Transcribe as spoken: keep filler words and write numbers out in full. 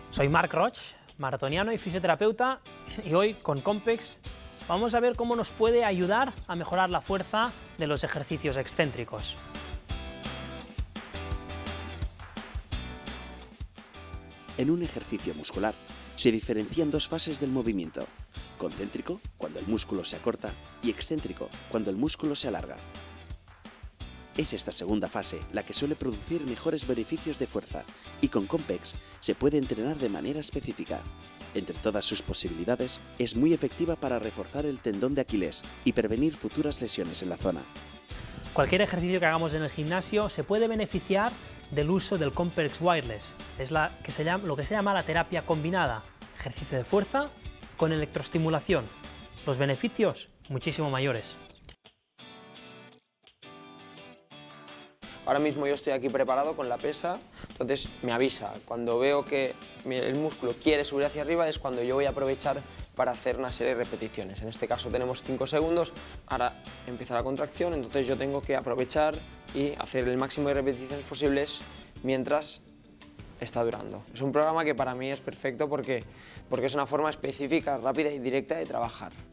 Soy Marc Roig, maratoniano y fisioterapeuta, y hoy con Compex vamos a ver cómo nos puede ayudar a mejorar la fuerza de los ejercicios excéntricos. En un ejercicio muscular se diferencian dos fases del movimiento: concéntrico, cuando el músculo se acorta, y excéntrico, cuando el músculo se alarga. Es esta segunda fase la que suele producir mejores beneficios de fuerza, y con Compex se puede entrenar de manera específica. Entre todas sus posibilidades, es muy efectiva para reforzar el tendón de Aquiles y prevenir futuras lesiones en la zona. Cualquier ejercicio que hagamos en el gimnasio se puede beneficiar del uso del Compex Wireless. Es la que se llama, lo que se llama la terapia combinada, ejercicio de fuerza con electroestimulación. Los beneficios, muchísimo mayores. Ahora mismo yo estoy aquí preparado con la pesa, entonces me avisa. Cuando veo que el músculo quiere subir hacia arriba es cuando yo voy a aprovechar para hacer una serie de repeticiones. En este caso tenemos cinco segundos, ahora empieza la contracción, entonces yo tengo que aprovechar y hacer el máximo de repeticiones posibles mientras está durando. Es un programa que para mí es perfecto porque, porque es una forma específica, rápida y directa de trabajar.